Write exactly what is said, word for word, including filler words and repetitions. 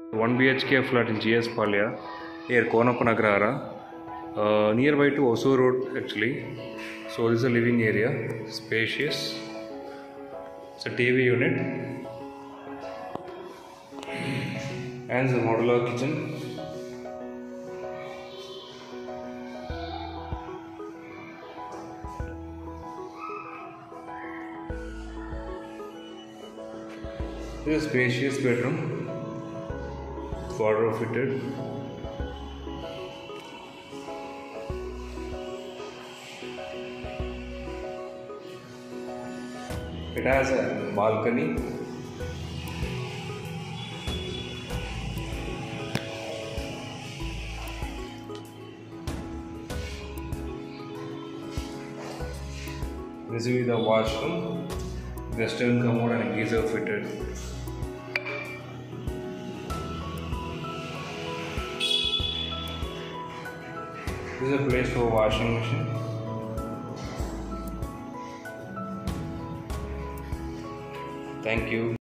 one B H K flat in G S Palya, near Konapanagrara, uh, nearby to Osu Road actually. So this is a living area, spacious. It's a T V unit and the modular kitchen. This is a spacious bedroom, wardrobe fitted. It has a balcony. This will be the washroom, western commode and a geyser fitted. This is a place for washing machine. Thank you.